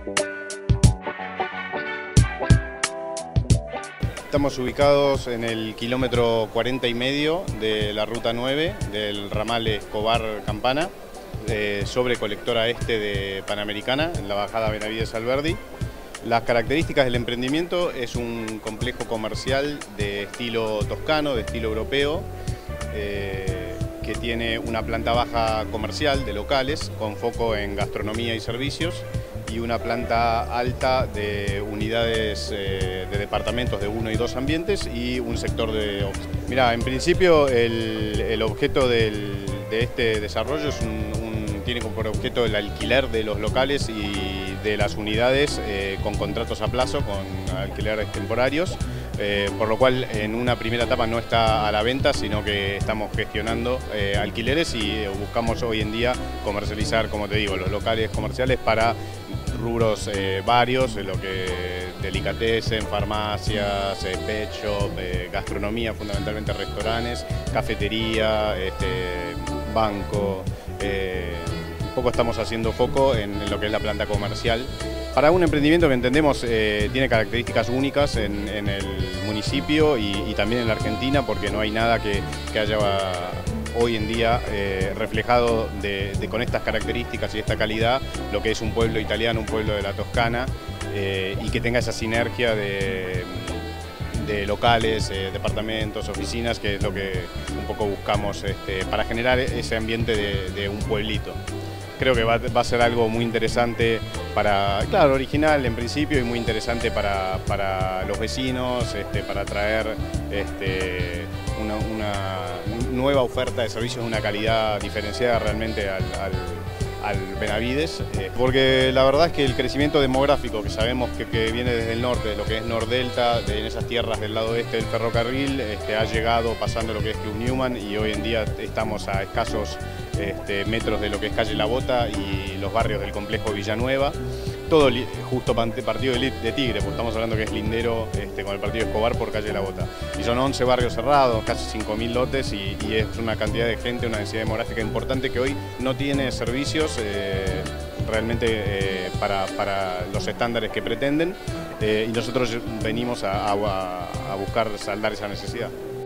Estamos ubicados en el kilómetro 40 y medio de la ruta 9 del ramal Escobar-Campana, sobre colectora este de Panamericana, en la bajada Benavides-Alberdi. Las características del emprendimiento: es un complejo comercial de estilo toscano, de estilo europeo, que tiene una planta baja comercial de locales con foco en gastronomía y servicios, y una planta alta de unidades de departamentos de 1 y 2 ambientes y un sector de office. Mirá, en principio el objeto de este desarrollo tiene por objeto el alquiler de los locales y de las unidades con contratos a plazo, con alquileres temporarios, por lo cual en una primera etapa no está a la venta, sino que estamos gestionando alquileres y buscamos hoy en día comercializar, como te digo, los locales comerciales para rubros varios, lo que delicatessen, farmacias, pet shop, gastronomía, fundamentalmente restaurantes, cafetería, banco. Un poco estamos haciendo foco en lo que es la planta comercial para un emprendimiento que entendemos tiene características únicas en el municipio y también en la Argentina, porque no hay nada que haya hoy en día reflejado con estas características y esta calidad lo que es un pueblo italiano, un pueblo de la Toscana, y que tenga esa sinergia de locales, departamentos, oficinas, que es lo que un poco buscamos para generar ese ambiente de un pueblito. Creo que va a ser algo muy interesante claro, original en principio, y muy interesante para los vecinos, para traer una nueva oferta de servicios de una calidad diferenciada realmente al Benavides, porque la verdad es que el crecimiento demográfico que sabemos que viene desde el norte, de lo que es Nordelta, en esas tierras del lado oeste del ferrocarril, ha llegado pasando lo que es Club Newman, y hoy en día estamos a escasos metros de lo que es calle La Bota y los barrios del complejo Villanueva. Todo justo partido de Tigre, porque estamos hablando que es lindero con el partido Escobar por calle La Bota. Y son 11 barrios cerrados, casi 5.000 lotes, y es una cantidad de gente, una densidad demográfica importante que hoy no tiene servicios realmente para los estándares que pretenden, y nosotros venimos a buscar saldar esa necesidad.